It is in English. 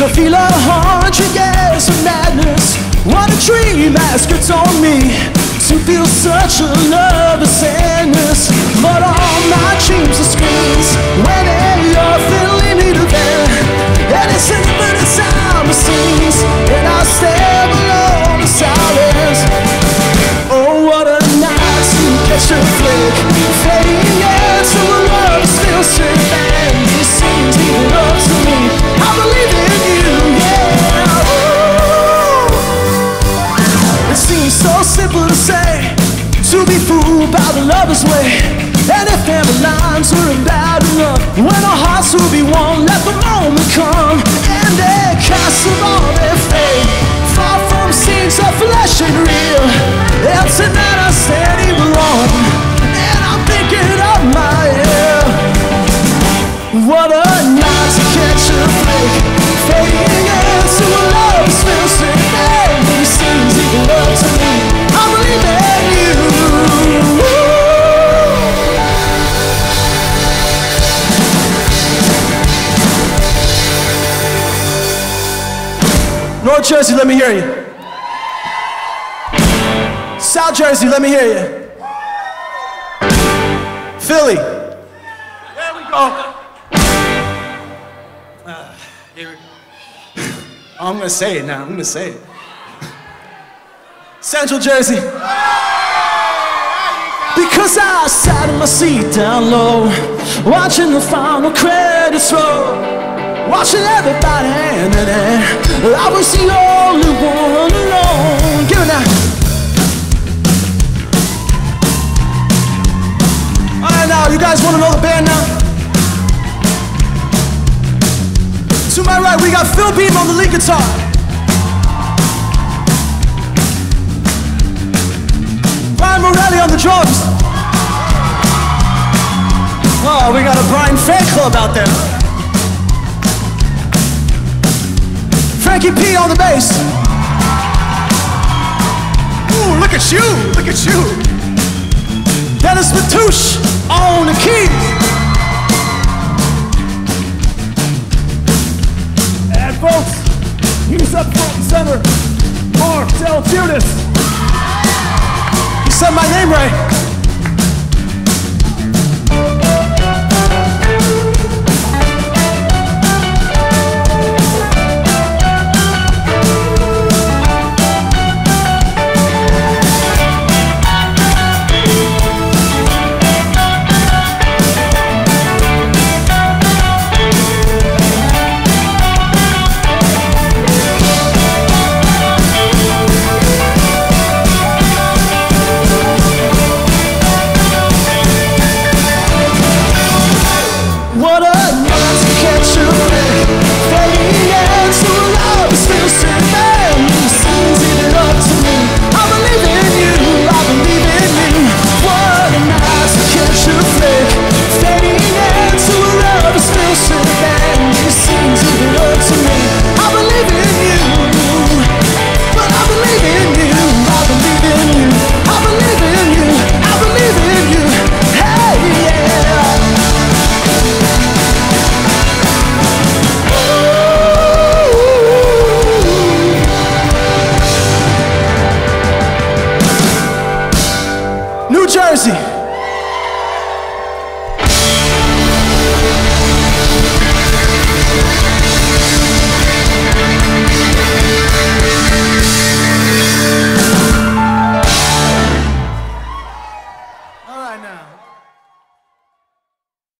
I feel 100 years of madness. What a dream has gets on me to feel such a love of sadness. But all my dreams are screens whenever you're feeling me to there. And it's infinite sound machines, and I stare alone in silence. Oh, what a night to catch a flick, fading into a love that still sick. And you seem to give up to me. I believe in you, yeah. Oh. It seems so simple to say, to be fooled by the lover's way. And if there were lines weren't bad enough, when our hearts will be one, let the moment come. And they cast of all their faith, far from scenes of flesh and real. And tonight I stand here alone, and I'm thinking of my ear. What a night to catch a flick, fading into a love still sick. And these things equal up to me. I believe in you. North Jersey, let me hear you. South Jersey, let me hear you. Philly. There we go. I'm gonna say it now, I'm gonna say it. Central Jersey. Because I sat in my seat down low, watching the final credits roll, watching everybody hand in hand. I was the only one alone. Give it now. Alright, now, you guys wanna know the band now? To my right, we got Phil Beam on the lead guitar. Brian Morelli on the drums. Oh, we got a Brian fan club out there. Frankie P on the bass. Ooh, look at you, look at you. Dennis Matouche on the keys. And folks, he's up front and center, Marc, tell Giudice. You said my name right.